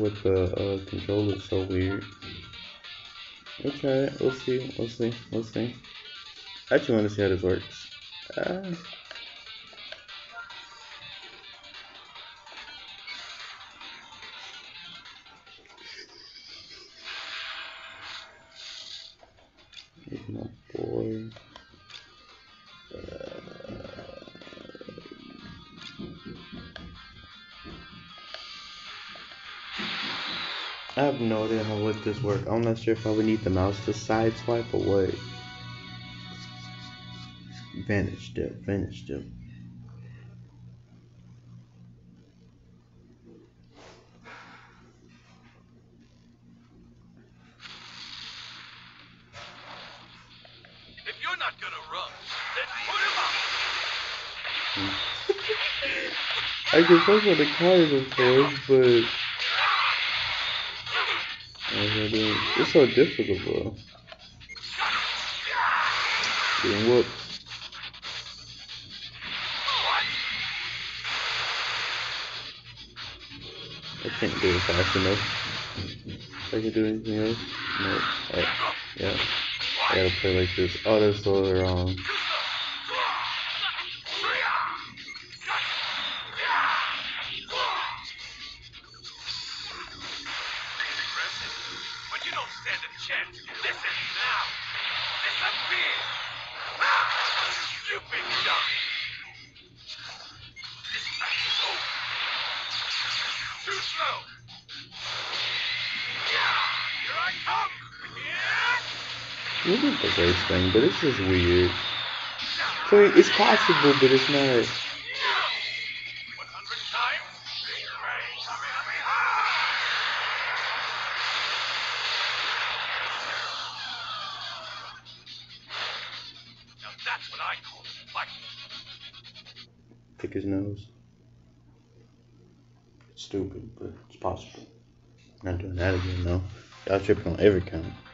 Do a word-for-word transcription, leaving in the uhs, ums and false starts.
with the uh, controller is so weird. We'll try it. We'll see. We'll see. We'll see. I actually want to see how this works. Ah. Here's my boy. I have no idea how would this work. I'm not sure if I would need the mouse to side swipe or what. Vanish dip, vanish dip. If you're not gonna run, then put him up. I can fuck with the cars, of course, but it's so difficult, bro. Getting whooped. I can't do it fast enough. If I can do anything else, no. Oh, yeah. I gotta play like this. Oh, that's so wrong. But you don't stand a chance. Listen now. Disappear. You big dummy. This match is over. Too slow. Here I come. Look at the race thing, but it's just weird. So it's possible, but it's not. one hundred times. Now that's what I call fighting. Pick his nose. It's stupid, but it's possible. Not doing that again, though. Y'all tripping on every count.